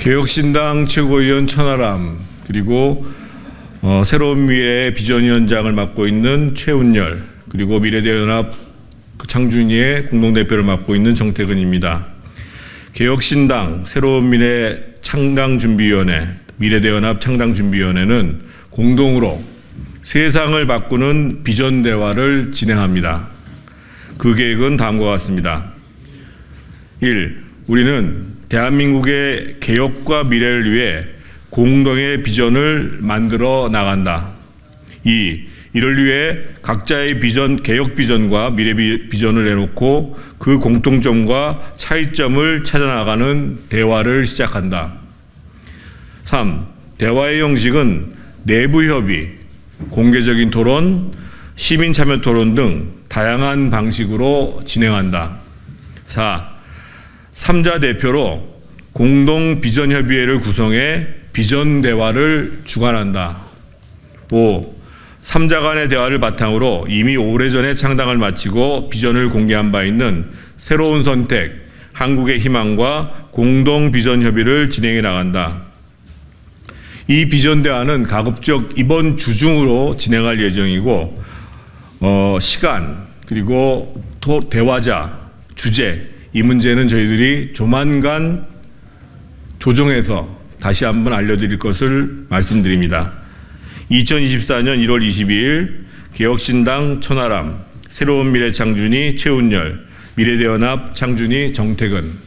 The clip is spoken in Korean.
개혁신당 최고위원 천하람, 그리고 새로운 미래의 비전위원장을 맡고 있는 최운열, 그리고 미래대연합 창준이의 공동대표를 맡고 있는 정태근입니다. 개혁신당 새로운 미래 창당준비위원회, 미래대연합 창당준비위원회는 공동으로 세상을 바꾸는 비전 대화를 진행합니다. 그 계획은 다음과 같습니다. 1. 우리는 대한민국의 개혁과 미래를 위해 공동의 비전을 만들어 나간다. 2. 이를 위해 각자의 비전, 개혁 비전과 미래 비전을 내놓고 그 공통점과 차이점을 찾아나가는 대화를 시작한다. 3. 대화의 형식은 내부 협의, 공개적인 토론, 시민 참여 토론 등 다양한 방식으로 진행한다. 4. 3자 대표로 공동 비전 협의회를 구성해 비전 대화를 주관한다. 5. 3자 간의 대화를 바탕으로 이미 오래전에 창당을 마치고 비전을 공개한 바 있는 새로운 선택, 한국의 희망과 공동 비전 협의를 진행해 나간다. 이 비전 대화는 가급적 이번 주 중으로 진행할 예정이고 시간 그리고 대화자, 주제 이 문제는 저희들이 조만간 조정해서 다시 한번 알려드릴 것을 말씀드립니다. 2024년 1월 22일 개혁신당 천하람, 새로운 미래 창준이 최운열, 미래대연합 창준이 정태근.